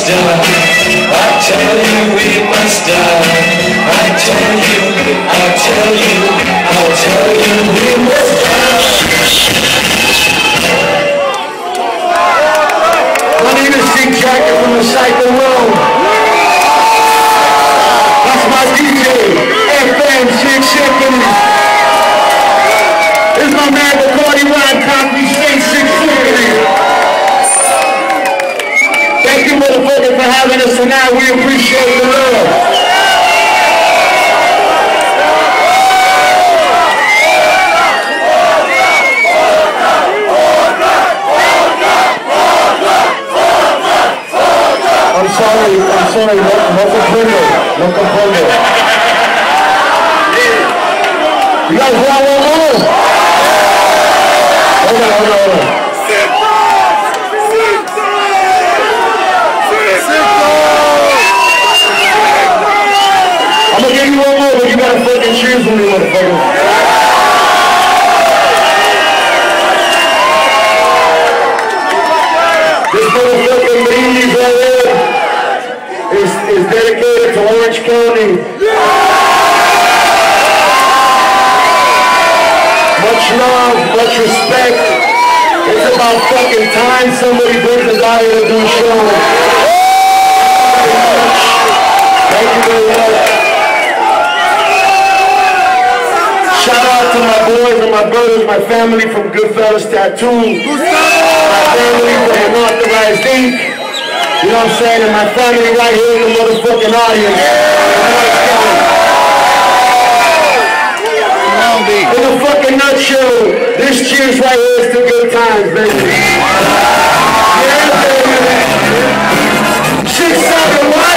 die. I tell you we must die. I tell you, I'll tell you, I'll tell you we must die. My name is Jacken from the Cycle Road. That's my DJ, FM 6 Symphony. This is my man, the Party Ride, Copy State 6 Symphony. Thank you, motherfucker, for having us tonight. We appreciate the love. I'm sorry, no comprendo. You guys want one more? Hold on. I'm gonna give you one more, but you gotta fucking choose with me, motherfucker. This motherfucking ladies right here is dedicated to Orange County. Much love, much respect. It's about fucking time somebody brings us out here to do a show. Thank you very much. Shout out to my boys and my brothers, my family from Goodfellas Tattoo. My family from Unauthorized Ink. You know what I'm saying? And my family right here in the motherfucking audience. In a fucking nutshell, this cheers right here is to good times, baby. Yeah, baby. 6, 7, 1.